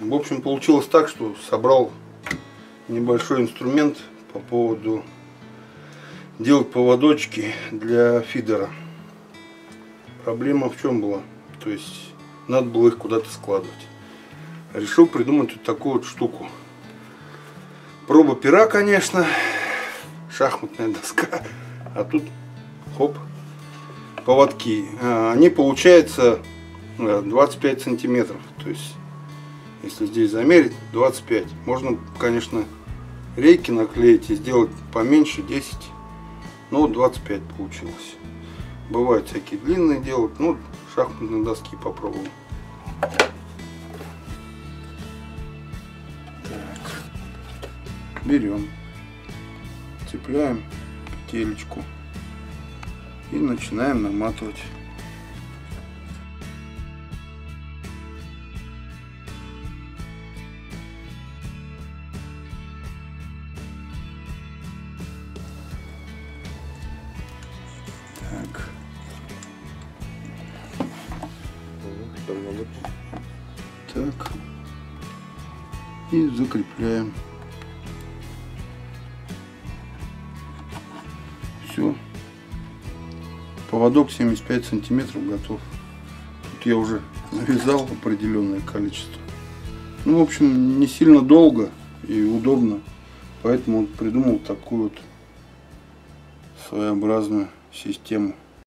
В общем, получилось так, что собрал небольшой инструмент по поводу делать поводочки для фидера. Проблема в чем была? То есть надо было их куда-то складывать. Решил придумать вот такую вот штуку. Проба пера, конечно, шахматная доска, а тут хоп, поводки. Они получается 25 сантиметров. То есть, если здесь замерить, 25. Можно, конечно, рейки наклеить и сделать поменьше, 10. Но 25 получилось. Бывают всякие длинные делают. Ну, шахматные доски попробуем. Так. Берем, цепляем петелечку и начинаем наматывать. Так. Так. И закрепляем. Все. Поводок 75 сантиметров готов. Тут я уже навязал определенное количество. Ну, в общем, не сильно долго и удобно. Поэтому вот придумал такую вот своеобразную систему.